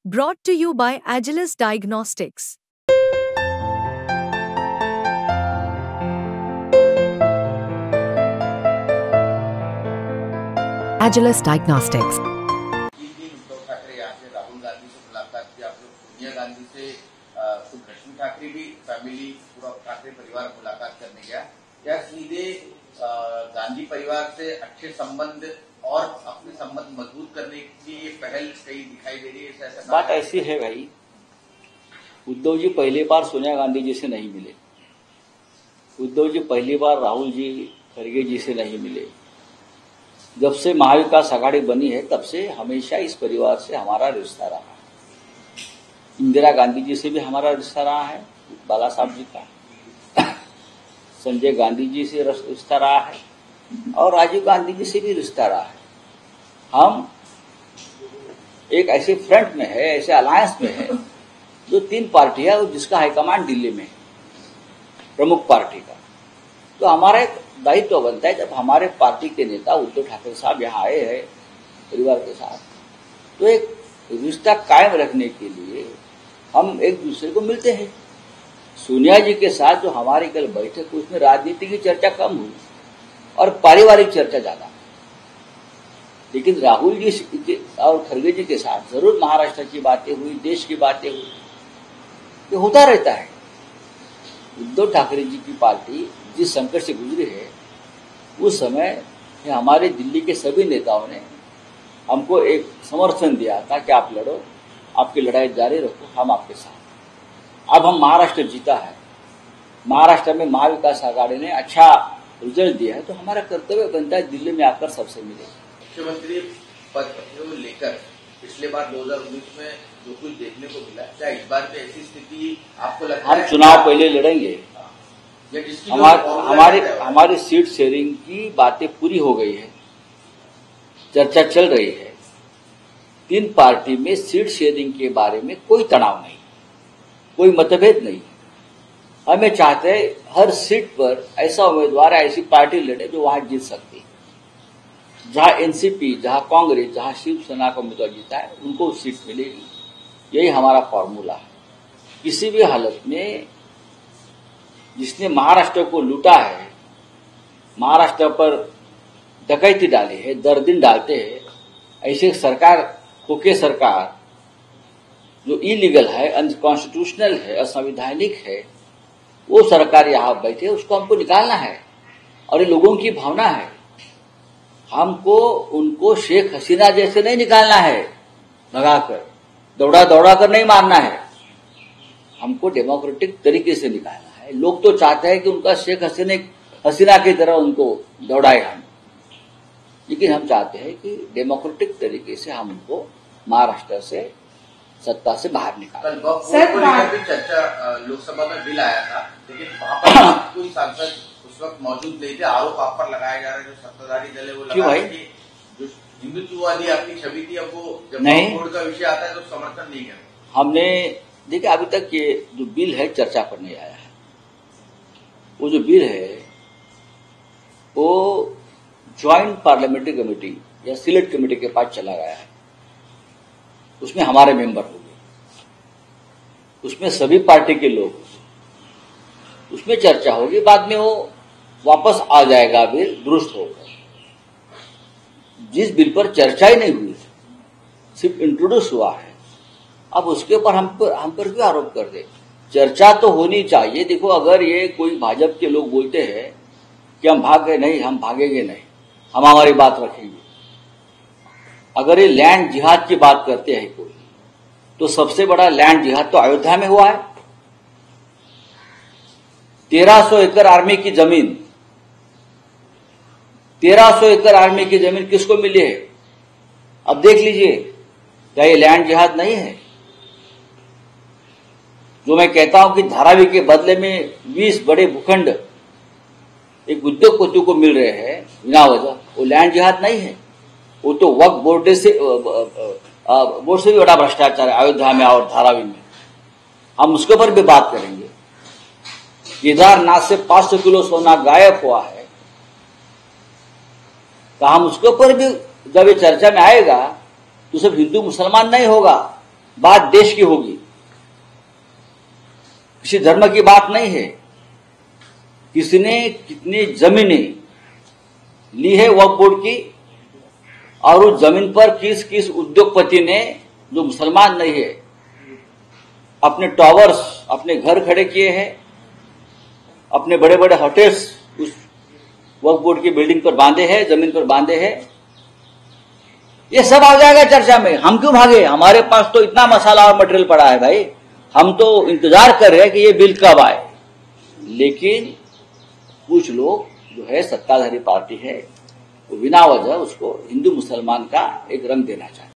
Brought to you by Agilus Diagnostics. Agilus Diagnostics. Uddhav Thackeray यहाँ से राहुल गांधी से मुलाकात की, आप लोग सोनिया गांधी से खुद रश्मि ठाकरे भी फैमिली पूरा ठाकरे परिवार मुलाकात करने गया, या सीधे गांधी परिवार से अच्छे संबंध और अपने संबंध मजबूत करने की ये पहल कहीं दिखाई दे रही है? ऐसा बात ऐसी है भाई, उद्धव जी पहली बार सोनिया गांधी जी से नहीं मिले, उद्धव जी पहली बार राहुल जी खड़गे जी से नहीं मिले। जब से महाविकास आघाड़ी बनी है तब से हमेशा इस परिवार से हमारा रिश्ता रहा है। इंदिरा गांधी जी से भी हमारा रिश्ता रहा है, बाला साहब जी का, संजय गांधी जी से रिश्ता रहा है और राजीव गांधी जी से भी रिश्ता रहा है। हम एक ऐसे फ्रंट में है, ऐसे अलायंस में है जो तीन पार्टी है और जिसका हाईकमांड दिल्ली में है, प्रमुख पार्टी का। तो हमारा एक दायित्व बनता है, जब हमारे पार्टी के नेता उद्धव ठाकरे साहब यहाँ आए हैं परिवार के साथ, तो एक रिश्ता कायम रखने के लिए हम एक दूसरे को मिलते हैं। सोनिया जी के साथ जो हमारी कल बैठक हुई उसमें राजनीति की चर्चा कम हुई और पारिवारिक चर्चा ज्यादा, लेकिन राहुल जी और खड़गे जी के साथ जरूर महाराष्ट्र की बातें हुई, देश की बातें हुई, ये होता रहता है। उद्धव ठाकरे जी की पार्टी जिस संकट से गुजरी है उस समय हमारे दिल्ली के सभी नेताओं ने हमको एक समर्थन दिया था कि आप लड़ो, आपकी लड़ाई जारी रखो, हम आपके साथ। अब हम महाराष्ट्र जीता है, महाराष्ट्र में महाविकास आघाड़ी ने अच्छा रिजल्ट दिया है, तो हमारा कर्तव्य बनता है दिल्ली में आकर सबसे मिले। मुख्यमंत्री पद को लेकर पिछले बार 2019 में जो कुछ देखने को मिला, क्या इस बार भी ऐसी स्थिति आपको लगता है? हम चुनाव पहले लड़ेंगे। हमारी सीट शेयरिंग की बातें पूरी हो गई है, चर्चा चल रही है। तीन पार्टी में सीट शेयरिंग के बारे में कोई तनाव नहीं, कोई मतभेद नहीं। हमें चाहते हैं हर सीट पर ऐसा उम्मीदवार, ऐसी पार्टी लड़े जो वहां जीत सकती है। जहां एनसीपी, जहां कांग्रेस, जहां शिवसेना का उम्मीदवार जीता है उनको सीट मिलेगी। यही हमारा फॉर्मूला है। किसी भी हालत में जिसने महाराष्ट्र को लूटा है, महाराष्ट्र पर डकैती डाली है, दरदिन डालते हैं, ऐसे सरकार, खोखे सरकार जो इलीगल है, अनकॉन्स्टिट्यूशनल है, असंवैधानिक है, वो सरकार यहां बैठे, उसको हमको निकालना है। और ये लोगों की भावना है, हमको उनको शेख हसीना जैसे नहीं निकालना है, भगाकर दौड़ा दौड़ा कर नहीं मारना है, हमको डेमोक्रेटिक तरीके से निकालना है। लोग तो चाहते हैं कि उनका शेख हसीना की तरह उनको दौड़ाए हम, लेकिन हम चाहते हैं कि डेमोक्रेटिक तरीके से हम उनको महाराष्ट्र से सत्ता से बाहर निकालें। कल चर्चा लोकसभा में बिल आया था, लेकिन वहां पर कोई सांसद उस वक्त मौजूद नहीं थे। आरोप आप पर लगाया जा रहा है, जो सत्ताधारी दल है वो लगा रहे कि जो हिंदुत्ववादी आपकी छवि थी, अब वो जब बोर्ड का विषय आता है तो समर्थन नहीं है। हमने देखिए अभी तक ये जो बिल है चर्चा पर नहीं आया है। वो जो बिल है वो ज्वाइंट पार्लियामेंट्री कमेटी या सिलेक्ट कमेटी के पास चला गया है, उसमें हमारे मेंबर होंगे, उसमें सभी पार्टी के लोग, उसमें चर्चा होगी, बाद में वो वापस आ जाएगा बिल दुरुस्त होकर। जिस बिल पर चर्चा ही नहीं हुई, सिर्फ इंट्रोड्यूस हुआ है, अब उसके ऊपर हम पर क्यों आरोप कर दे? चर्चा तो होनी चाहिए। देखो, अगर ये कोई भाजपा के लोग बोलते हैं कि हम भाग गए, नहीं, हम भागेंगे नहीं, हम हमारी बात रखेंगे। अगर ये लैंड जिहाद की बात करते हैं कोई, तो सबसे बड़ा लैंड जिहाद तो अयोध्या में हुआ है। 1300 एकड़ आर्मी की जमीन, 1300 एकड़ आर्मी की जमीन किसको मिली है? अब देख लीजिए, क्या ये लैंड जिहाद नहीं है? जो मैं कहता हूं कि धारावी के बदले में 20 बड़े भूखंड एक उद्योगपति को मिल रहे हैं बिना वजह, वो लैंड जिहाद नहीं है? वो तो वक्फ बोर्ड से भी बड़ा भ्रष्टाचार है अयोध्या में और धारावी में। हम उसके ऊपर भी बात करेंगे। केदारनाथ से 500 किलो सोना गायब हुआ है, तो हम उसके ऊपर भी जब ये चर्चा में आएगा तो सिर्फ हिंदू मुसलमान नहीं होगा, बात देश की होगी, किसी धर्म की बात नहीं है। किसने कितनी जमीनें ली है वक्फ बोर्ड की, और उस जमीन पर किस किस उद्योगपति ने, जो मुसलमान नहीं है, अपने टावर्स, अपने घर खड़े किए हैं, अपने बड़े बड़े होटल्स उस वक्फ बोर्ड की बिल्डिंग पर बांधे हैं, जमीन पर बांधे हैं। ये सब आ जाएगा चर्चा में। हम क्यों भागे? हमारे पास तो इतना मसाला और मटेरियल पड़ा है भाई। हम तो इंतजार कर रहे हैं कि ये बिल कब आए। लेकिन कुछ लोग जो है, सत्ताधारी पार्टी है, वो बिना वजह उसको हिंदू मुसलमान का एक रंग देना चाहते हैं।